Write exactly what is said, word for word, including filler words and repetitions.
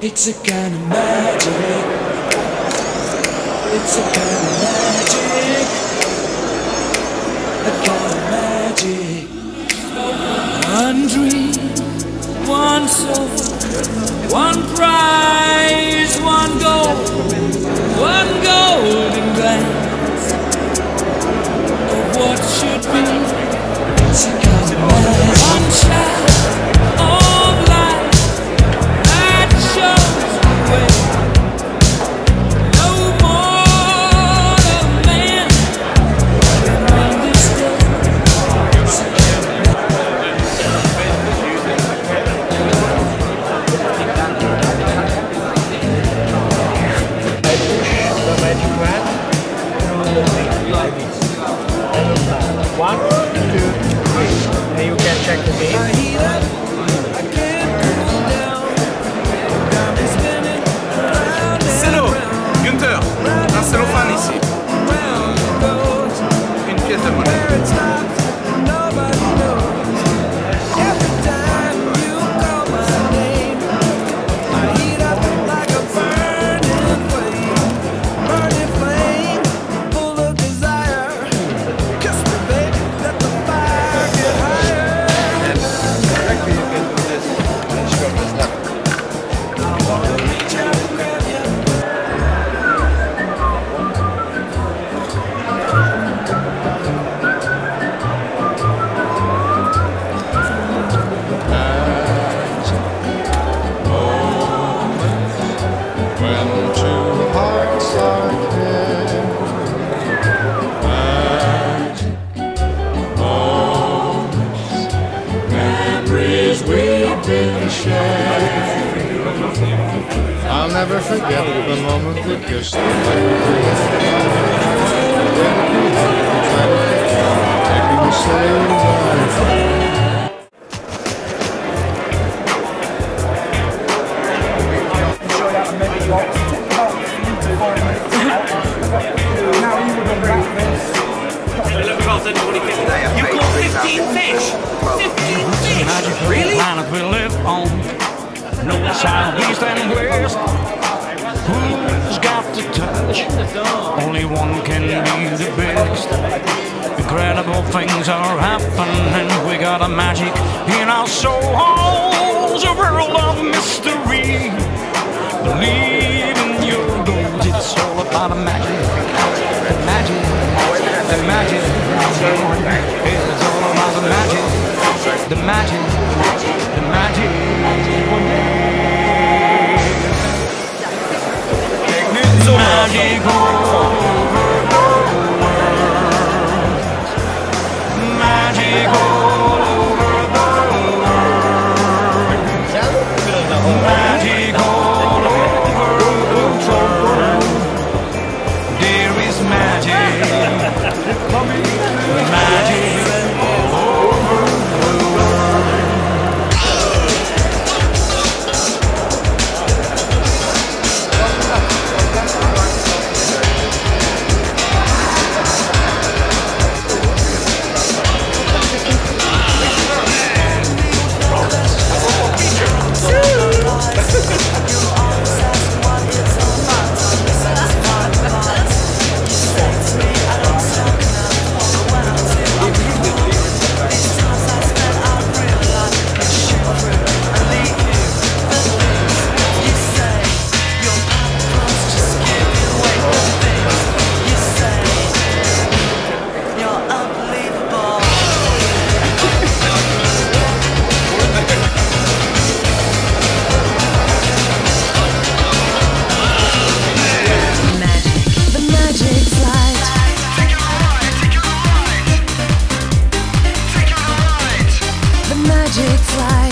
It's a kind of magic. It's a kind of magic. A kind of magic. One dream, one soul, one prize, one goal, one golden glance of what should be. It's a kind of magic. One child of life that shows the way. No mortal man can understand. It's a kind of the magic man. One, two, three. And you can check the game. Cello, Günther, un cellophane ici. Une pièce de monnaie. I'll never forget the moment we kissed. Taking the same ride. You caught fifteen fish! fifteen fish! Really? Planet we live on, north, south, east and west. Who's got the touch? Only one can be the best. Incredible things are happening. We got a magic in our souls, a world of mystery. Believe in your goals, it's all about a magic. The magic, the magic. It's all about the magic. The magic, the magic. Magic over the world. Magic all over the world. Magic all over the world. There is magic. Magic all over the world. Magic flight.